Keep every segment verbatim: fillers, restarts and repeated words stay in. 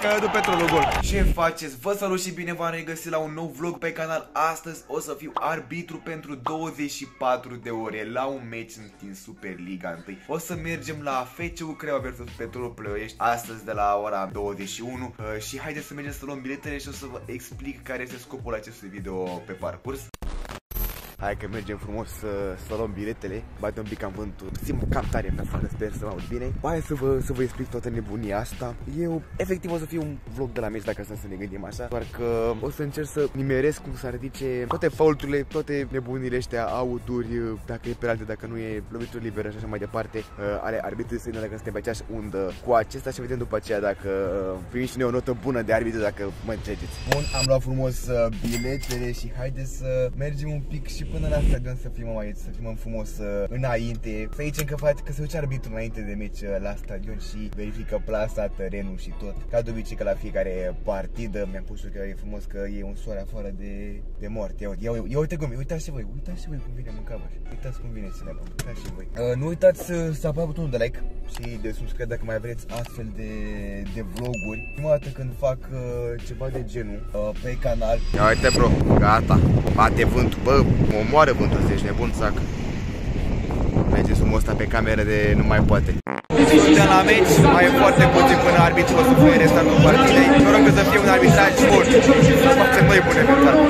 că dă petrolul gol. Ce faceți? Vă salut și bine v-am regăsit la un nou vlog pe canal. Astăzi o să fiu arbitru pentru douăzeci și patru de ore la un match din Superliga unu. O să mergem la F C U Craiova versus Petrolul Ploiești astăzi de la ora douăzeci și unu uh, și haideți să mergem să luăm biletele și o să vă explic care este scopul acestui video pe parcurs. Hai că mergem frumos să, să luăm biletele. Bate un pic cam vântul. Simt cam tare pe afară, sper să mă aud bine. Hai să vă, să vă explic toată nebunia asta. Eu efectiv o să fie un vlog de la meci, dacă să ne gândim așa. Doar că o să încerc să nimeresc cum să ridice toate faulturile, toate nebunile astea, auturi, dacă e penalti, dacă nu e lovituri libere și așa mai departe, ale arbitrului străin, dacă suntem pe aceeași undă cu acesta și vedem după aceea dacă primim și noi o notă bună de arbitru, dacă mă înțelegeți. Bun, am luat frumos biletele și haideți să mergem un pic și până la stadion să filmăm aici, să filmăm frumos uh, înainte. Să zicem că, că se duce arbitru înainte de meci uh, la stadion și verifică plasa, terenul și tot. Ca de obicei că la fiecare partidă mi-am pus că e frumos că e un soare afară de, de moarte. Ia, ia, ia, ia uite cum e, uitați și voi, uitați și voi cum vine mâncava. Uitați cum vine să ne apăm, uitați și voi. Uh, nu uitați uh, să apăsați butonul de like și de subscribe dacă mai vreți astfel de, de vloguri. Prima dată când fac uh, ceva de genul uh, pe canal. Ia uite bro, gata, bate vântul, bă, mă moară vântul ăsta, ești nebun, sac. Mergeți frumos ăsta pe cameră de nu mai poate. Suntem la meci, mai e foarte puțin până arbitrul o să fie restartul partidei. Noroc că să fie un arbitraj bun. Să facem noi bune pe țară.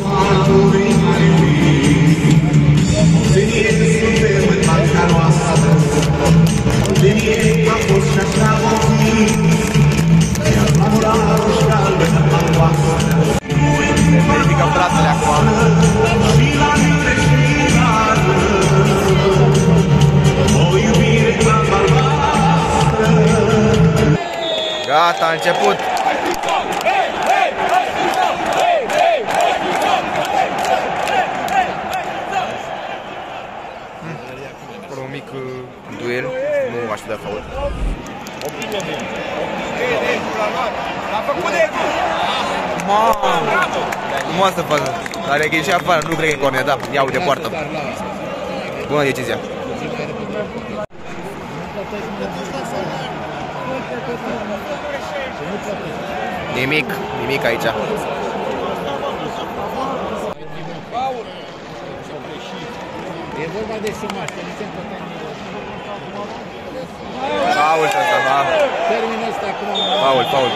Verificăm plasele acum. Gata, a început. Acolo un mic duel, nu aș da fault. Mamă! Frumoasă fază. Are că e și afară, nu cred că e corner, da. Ia uite, poartă. Bună decizia. Nimic, nimic aici. E vorba de sumaș, că nu se împătă nimic. Faul ăsta, da. Termină ăsta acum. Faul, faul.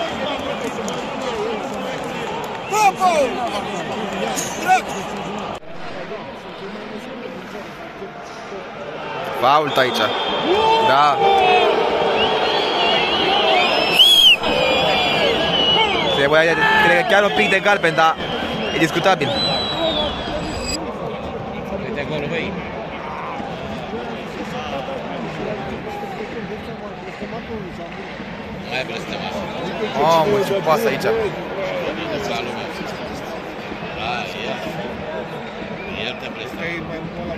Fault aici. Da. Trebuia, cred că chiar un pic de galben, dar e discutabil. De acolo, băi. Mai blestemat. Mamă, ce pasă aici. El te blestemat.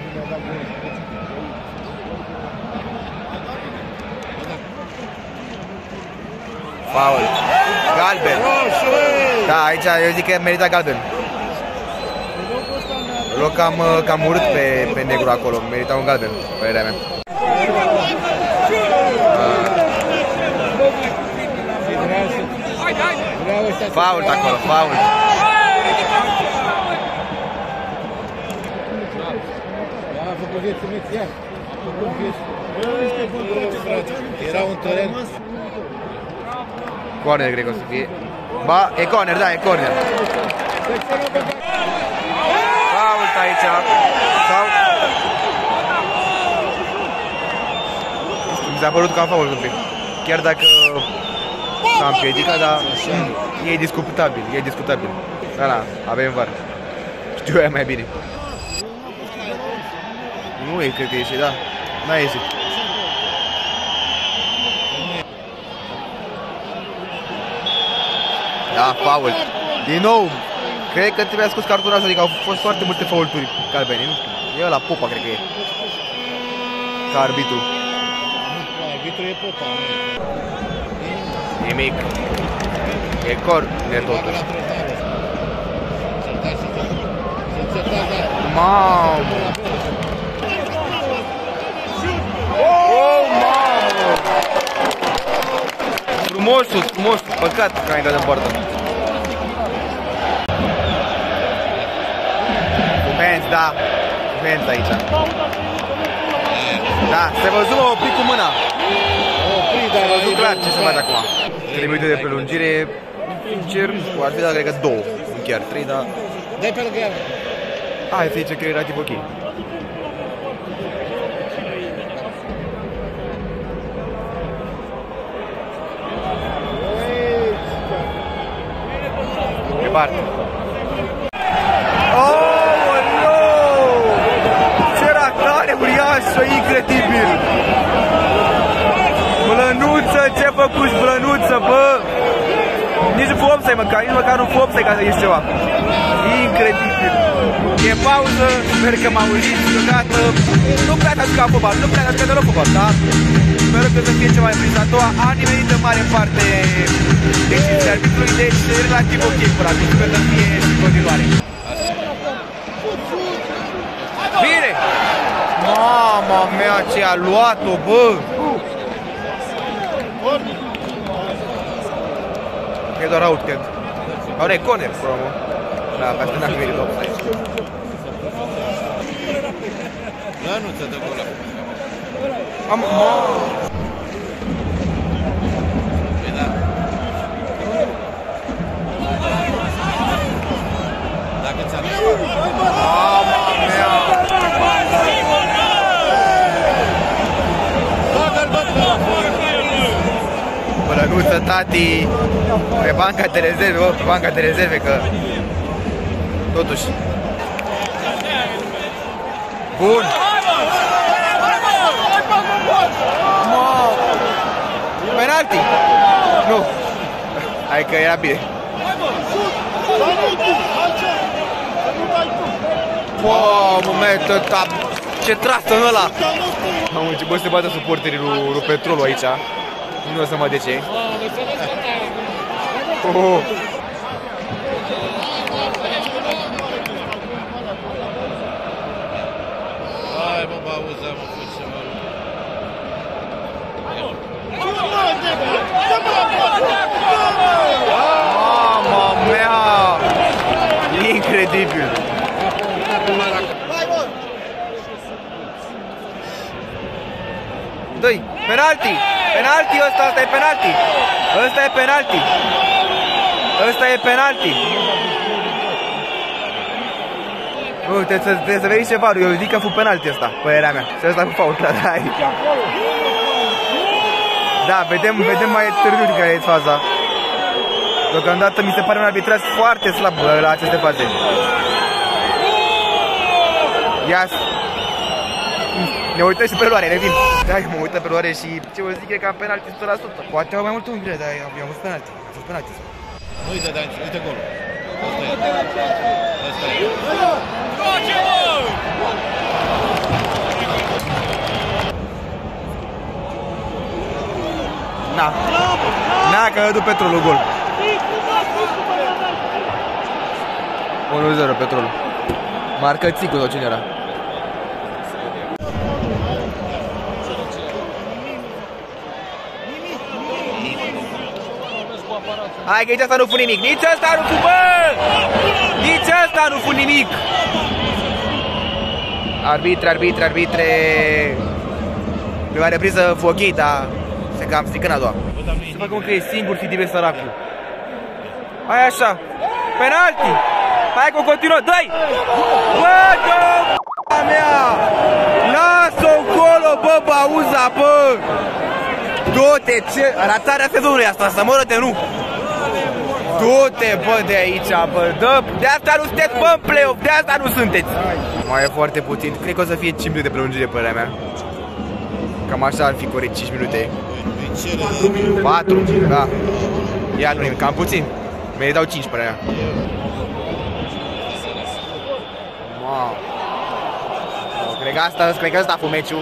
Faul. Galben. Da, aici eu zic că merita galben. Loc cam, cam urât pe, pe negru acolo. Merita un galben, părerea mea. Faul acolo, faul. Era un teren. Corner, cred că o să fie. Ba, e corner, da, e corner. Fault aici. Sau... Mi s-a părut că am fault un pic. Chiar dacă s-a împiedicat, dar mm, e discutabil, e discutabil. Da, da, avem var. Știu aia mai bine. Nu e, cred că ieșit, da. N-a ieșit. Da, fault. Din nou, cred că trebuia scos cartonașul, adică au fost foarte multe faulturi galbene, nu știu. E ăla Popa, cred că e. Ca arbitru. Arbitru e Popa. Nimic. E corner totuși. Mamă! Smosul, smos, păcat că ai dat în poartă. Benz, da. Benz aici. Da, se văzut un pic cu mâna. Se văzut clar ce se face acum. trei minute de prelungire. Sincer, ar fi dat, cred că două. Nu chiar trei, dar... Dai pe lângă el. Hai să zice că e relativ ok. Parte. Oh, no! Ce ratare uriașă, incredibil! Blănuță, ce făcuși, Blănuță, bă! Nici nu fop să-i măcar, nici măcar nu fop să-i ca să ieși ceva. Incredibil! E pauză, sper că m-am auzit deodată. Nu prea te-a jucat fotbal, nu prea te-a jucat deloc fotbal, da? Sper că să fie ceva imprins. A doua a nimerit în mare parte decizia arbitrului, deci relativ ok până atunci, sper să fie în continuare. Bine! Mama mea, ce a luat-o, bă! E doar out, cred. Sau ne, corner, probabil. Da, pe asta n-am nimerit offside. Da, nu ți-a dă gol. Am... Dacă ți-a dă... Mama mea! Blănuță, tati, pe banca de rezerve, bă, pe banca de rezerve, că... Totuși... Bun! Penalti! Nu! Hai că era bine. Wow, moment ăsta! Ce trasă în ăla! Am început să se bată suporterii lui, lui Petrolul aici. Nu o să mă de ce. Oh. Hai, mă, bă, auzi, mă, fă ceva. Mama mea! Incredibil! Doi, penalti! Penalti ăsta, ăsta e penalti! Ăsta e penalti! Ăsta e penalti! Uite, trebuie să vezi ceva, eu zic că a fost penalti ăsta, părerea mea. Și ăsta a fost fault, da, hai. Da, vedem, vedem mai târziu care e faza. Deocamdată mi se pare un arbitraj foarte slab la aceste faze. Ia. Ne uităm și pe luare, revin. Da, mă uităm pe luare și ce vă zic e că am penalti o sută la sută. Poate mai mult un gre, dar am fost penalti. Am fost penalti. Nu uite, dar uite golul. Asta e. Asta e. Na. Na, că a dat Petrolul gol. unu zero Petrolul. Marcă Țicu sau cine era? Hai că nici asta nu fu nimic, nici asta nu fu, bă! Nici asta nu fu nimic! Arbitre, arbitre, arbitre... Prima repriză fu ok, dar se cam strică în a doua. Se facă că e singur Fidive săracul. Hai așa, penalti! Hai că o continuă, dă-i! Bă, bă, mea! Lasă-o colo, bă, Bauza, bă! Du-te, ce... Ratarea sezonului asta, să moră-te, nu! Du-te, bă, de aici, bă, dă, de asta nu sunteți, bă, în play-off, de asta nu sunteți! Mai e foarte puțin, cred că o să fie cinci minute de prelungire, părerea mea. Cam așa ar fi corect, cinci minute. patru, da. Ia, nu nimic, cam puțin. Meritau cinci, părerea mea. Wow. Cred că asta, cred că asta a fost meciul.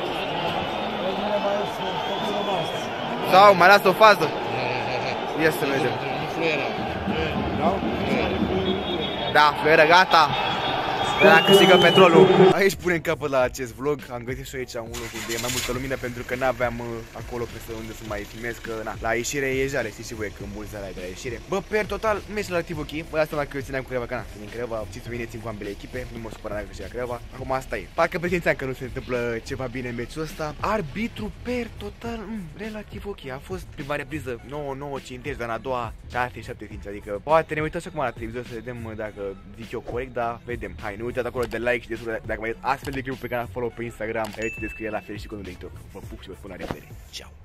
Sau, mai lasă o fază. Ia să vedem. Da, Fluieră, gata. Ăla câștigă petrolul. Aici punem capăt la acest vlog. Am găsit și aici un loc unde e mai multă lumină, pentru că n-aveam uh, acolo pe unde să mai filmez, că na, la ieșire e jale, știți și voi că mulți de la ieșire. Bă, per total, meci relativ ok. Vă dați seama că eu țineam cu Craiova, că na, din Craiova, știți bine, țin cu ambele echipe. Nu mă supăra dacă câștiga Craiova. Acum asta e. Parcă presimțeam că nu se întâmplă ceva bine în meciul ăsta. Arbitru per total, mm, relativ ok. A fost prima repriză nouă nouă cinci, dar în a doua șase șapte cinci. Adică poate ne uităm și acum la televizor să vedem dacă zic eu corect, dar vedem. Hai, nu uitați acolo de like și de subscribe dacă mai astfel de clipuri pe canal, follow pe Instagram. Aveți de scrie la fel și cu de TikTok. Vă pup și vă spun la revedere. Ciao.